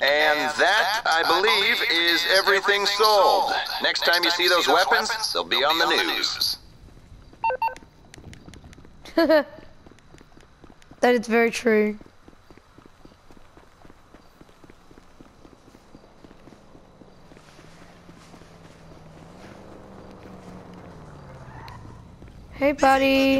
And that, I believe, is everything sold. Next time you see those weapons, they'll be on the news. That is very true. Hey, buddy.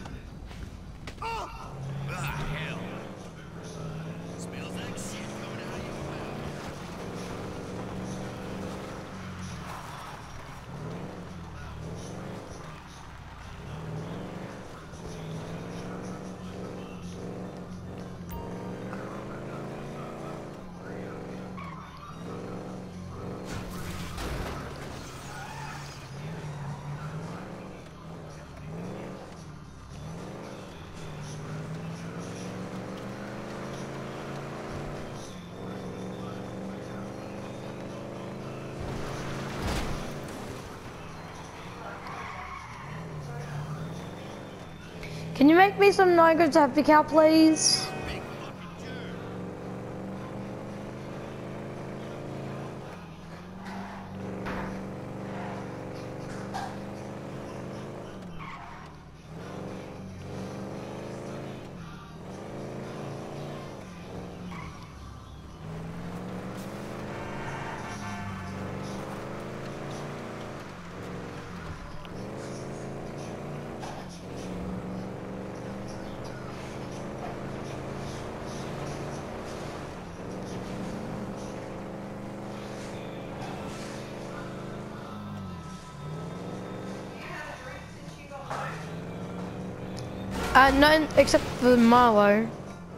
Can you make me some Niagara Happy Cow, please? None except for Marlow.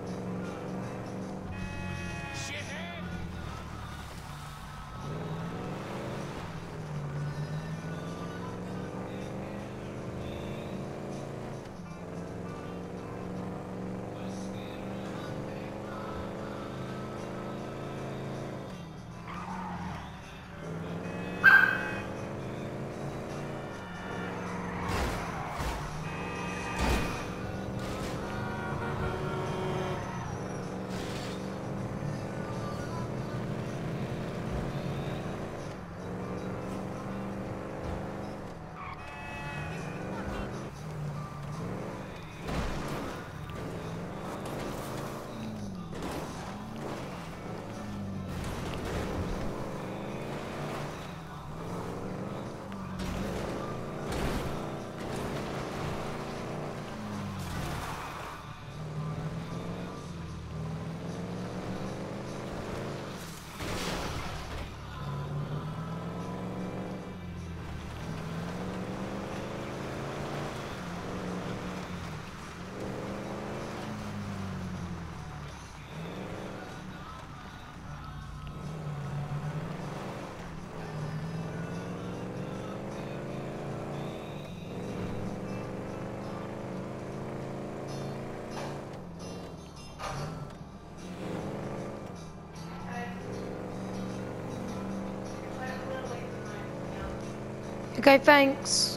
Okay, thanks.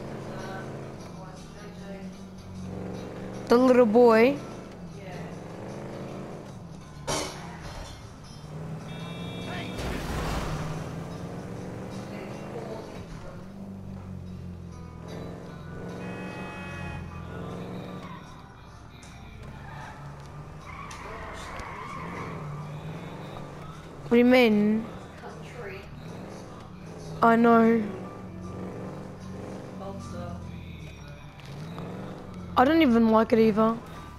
The little boy. What do you mean? Country. I know. I don't even like it either.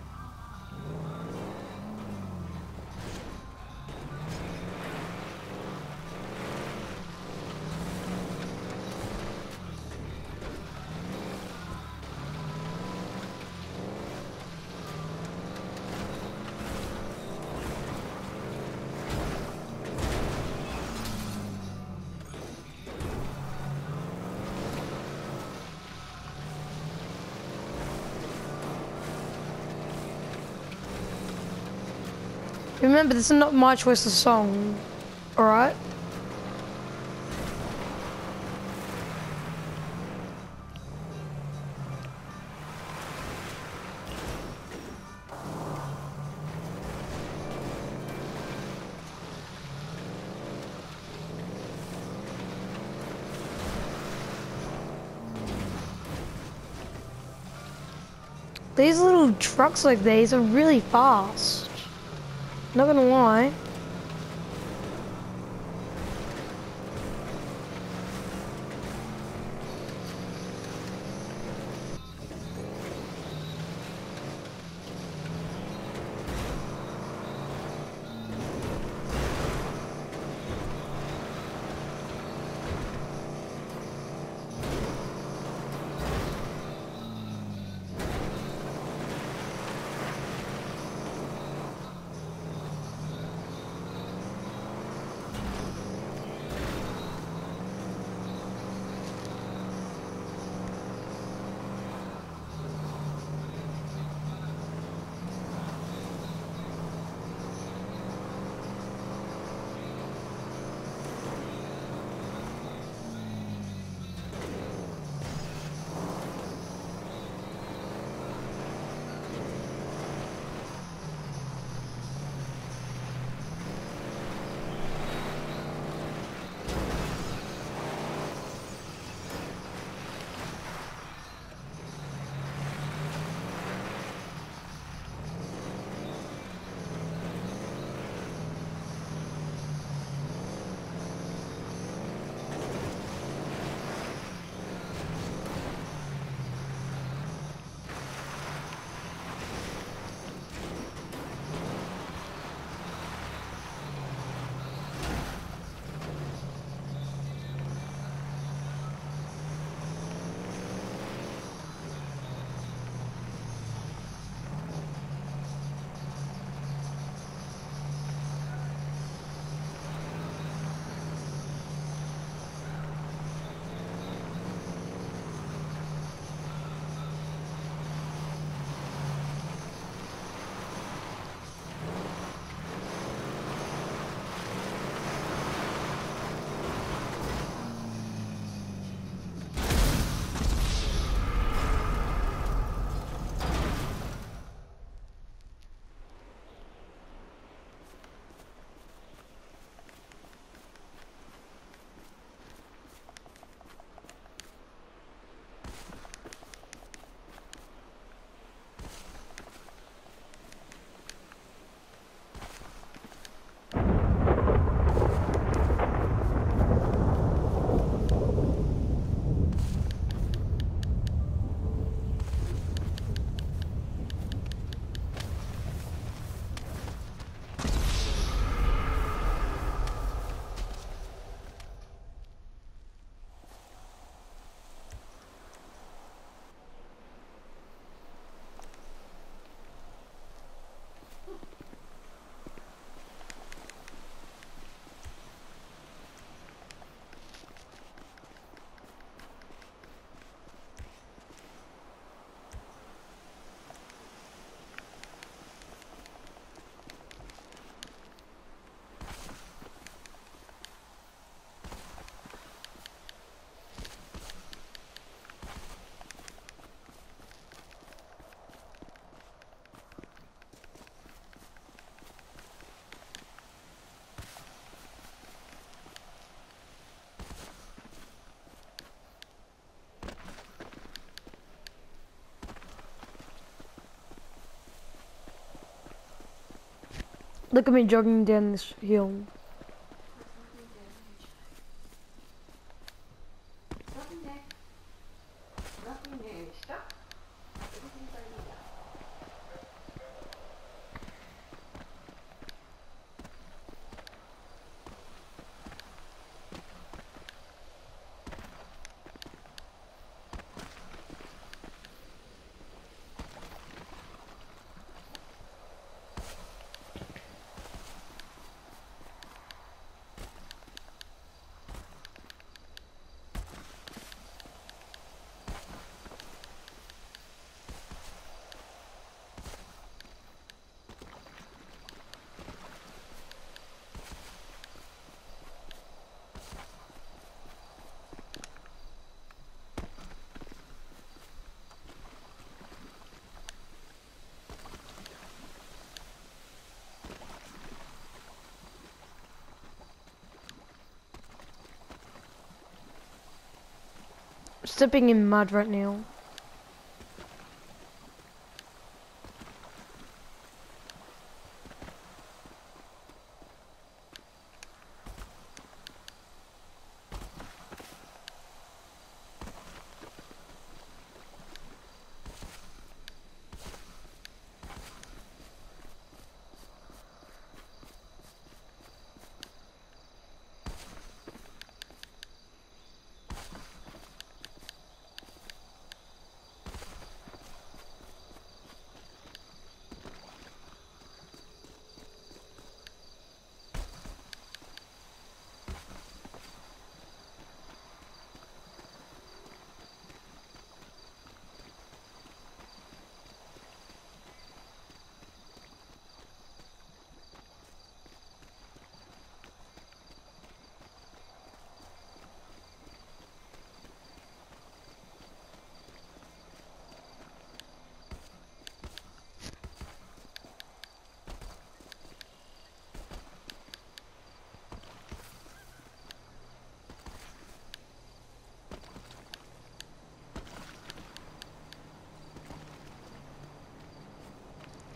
Remember, this is not my choice of song, alright? These little trucks like these are really fast. Not gonna lie. Look at me jogging down this hill. Stepping in mud right now.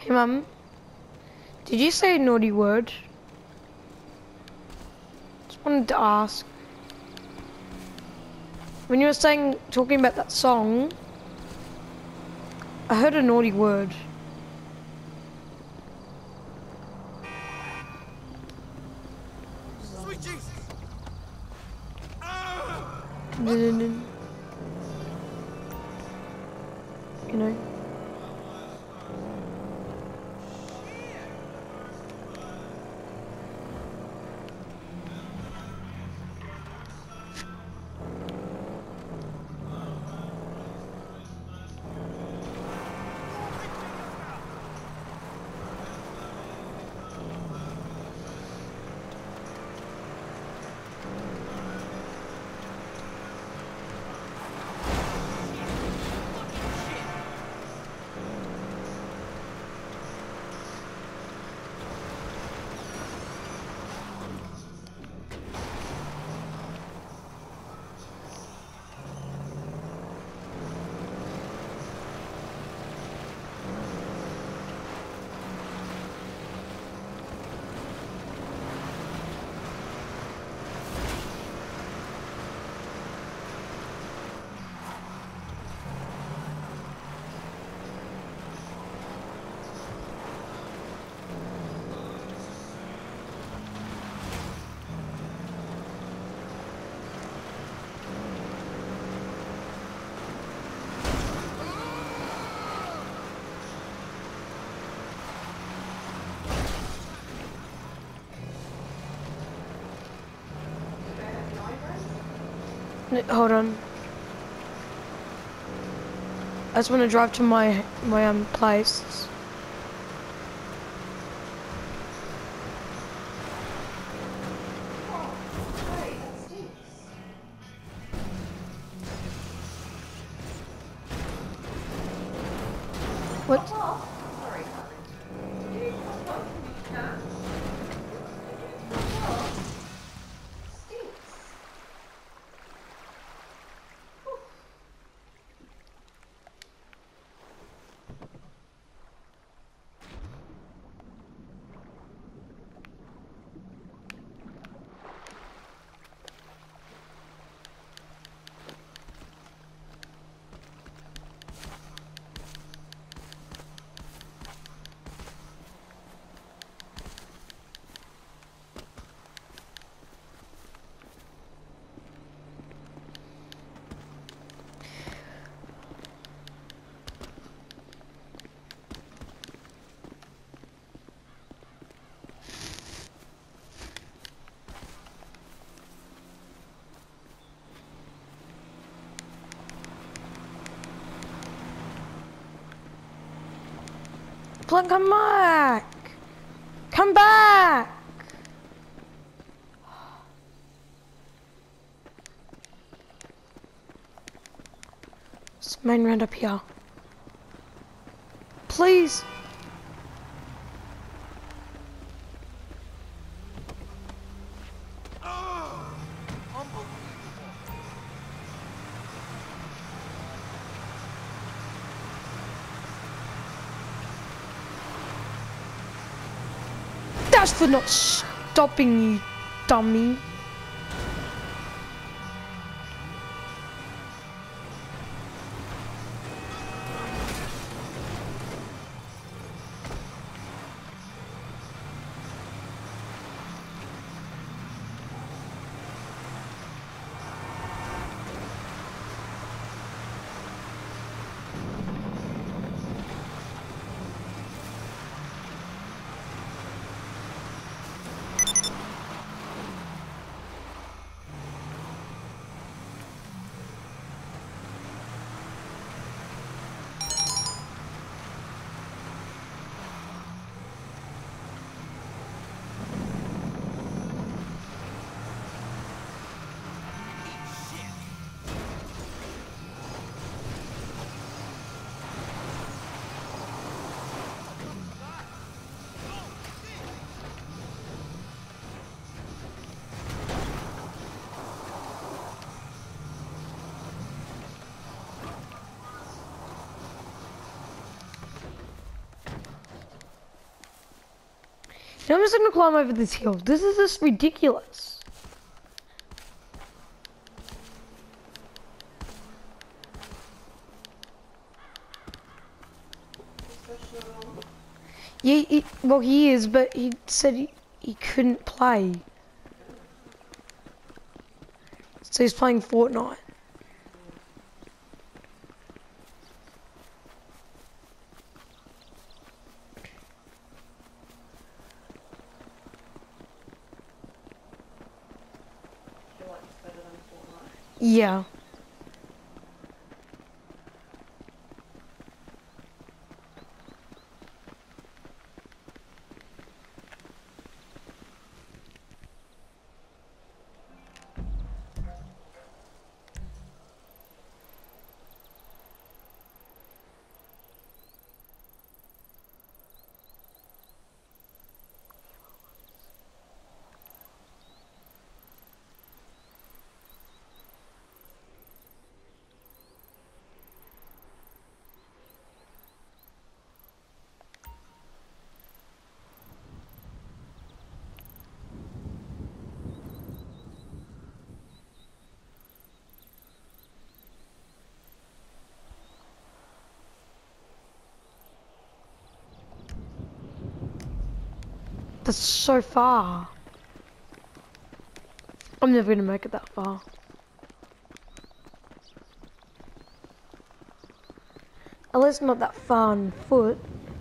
Hey, Mum. Did you say a naughty word? Just wanted to ask. When you were talking about that song, I heard a naughty word. Sweet Jesus! You know. Hold on. I just want to drive to my place. What? Plum, come back! Come back! There's a main round up here. Please! That's for not stopping you, dummy. I'm just gonna climb over this hill. This is just ridiculous. Yeah, well he is, but he said he couldn't play. So he's playing Fortnite. Yeah. That's so far. I'm never gonna make it that far. At least not that far on foot.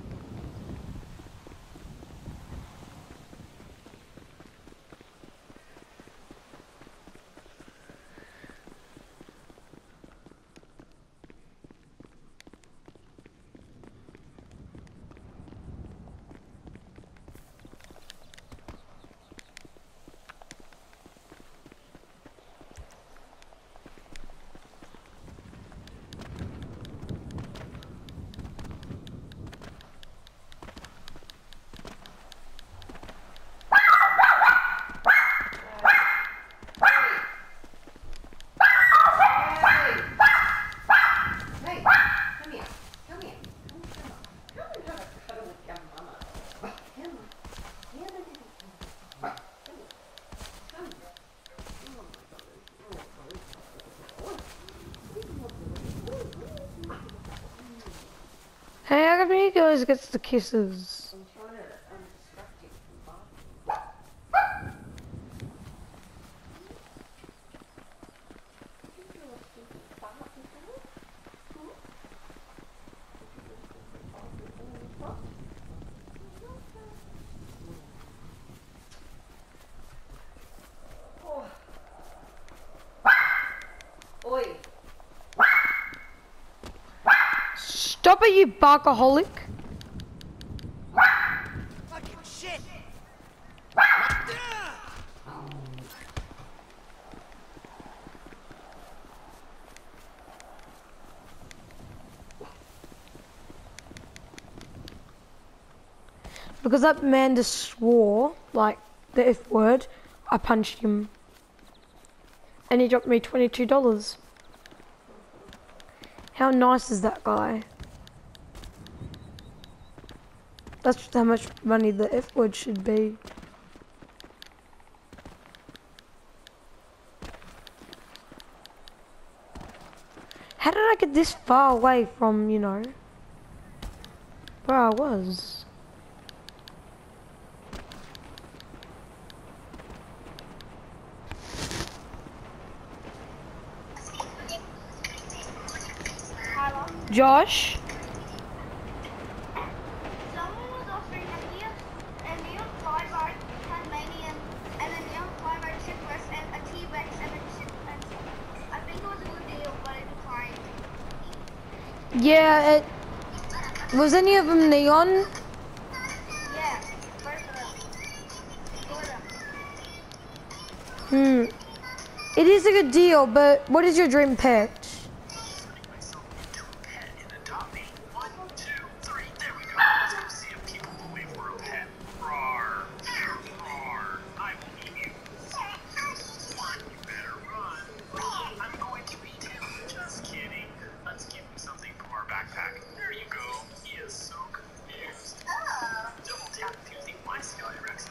Hey, how come he goes gets the kisses? Stop it, you barkaholic! Fucking shit! Because that man just swore, like, the F word, I punched him. And he dropped me $22. How nice is that guy? That's just how much money the F word should be. How did I get this far away from, you know, where I was? Josh? Someone was offering a Neon 5-bar Tasmanian and a Neon 5-bar Chipwest and a T-Rex and a Chipwest. I think it was a good deal, but I declined. Yeah, was any of them neon? Yeah, both of them. It is a good deal, but what is your dream pet? Double tap to see my Sky Rex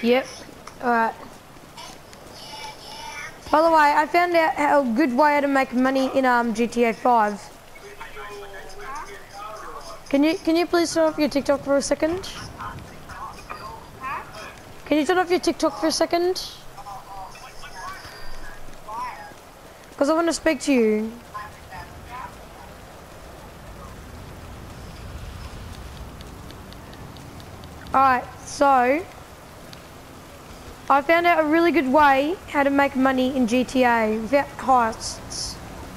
Yep. Alright. By the way, I found out a good way to make money in GTA 5. Can you please turn off your TikTok for a second? Can you turn off your TikTok for a second? Because I want to speak to you. Alright, so I found out a really good way how to make money in GTA without heists.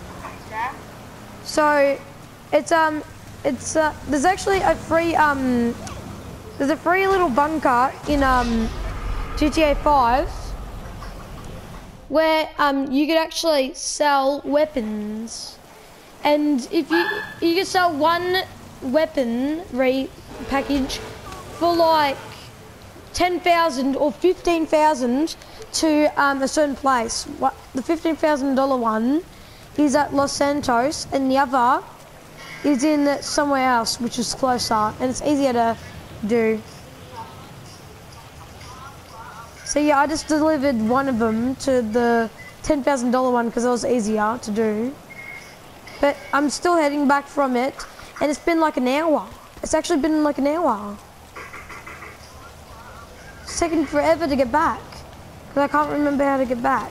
So it's there's actually a free there's a free little bunker in GTA 5 where you could actually sell weapons, and if you could sell one weapon package for like 10,000 or 15,000 to a certain place. The $15,000 one is at Los Santos, and the other is in somewhere else, which is closer, and it's easier to do. So yeah, I just delivered one of them to the $10,000 one because it was easier to do. But I'm still heading back from it, and it's been like an hour. It's actually been like an hour. It's taken forever to get back, because I can't remember how to get back.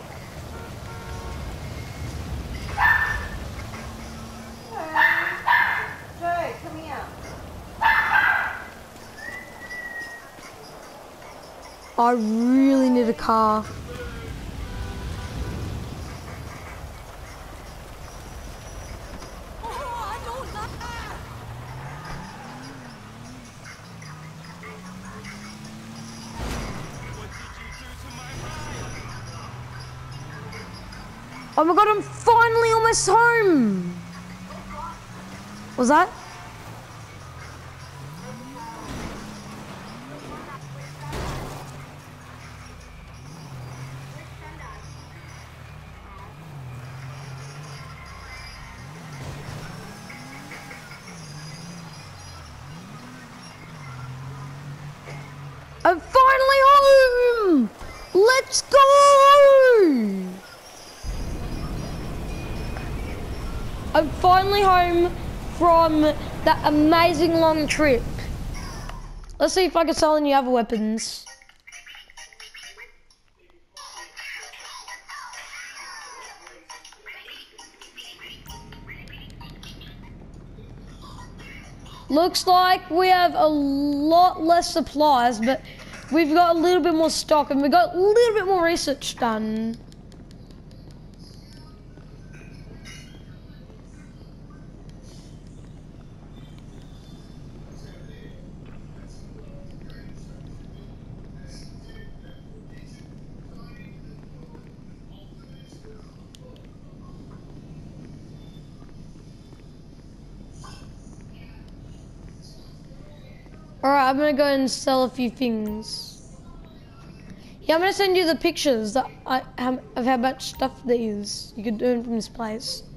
Joe, come here. I really need a car. Oh my god, I'm finally almost home! Was that? I'm finally home! Let's go! I'm finally home from that amazing long trip. Let's see if I can sell any other weapons. Looks like we have a lot less supplies, but we've got a little bit more stock, and we've got a little bit more research done. Alright, I'm gonna go and sell a few things. Yeah, I'm gonna send you the pictures that of how much stuff there is you could earn from this place.